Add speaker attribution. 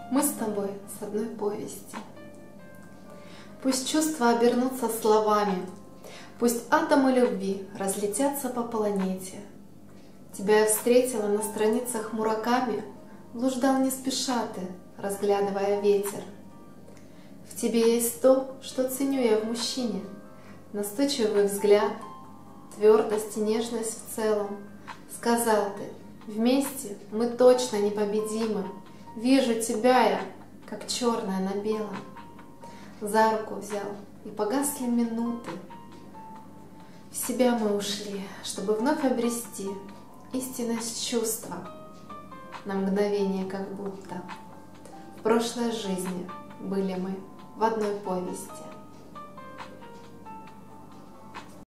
Speaker 1: Мы с тобой с одной повести. Пусть чувства обернутся словами, пусть атомы любви разлетятся по планете. Тебя я встретила на страницах Мураками, блуждал не спеша ты, разглядывая ветер. В тебе есть то, что ценю я в мужчине: настойчивый взгляд, твердость и нежность в целом. Сказал ты: вместе мы точно непобедимы. Вижу тебя я, как черное на белом. За руку взял, и погасли минуты. В себя мы ушли, чтобы вновь обрести истинность чувства. На мгновение как будто в прошлой жизни были мы в одной повести.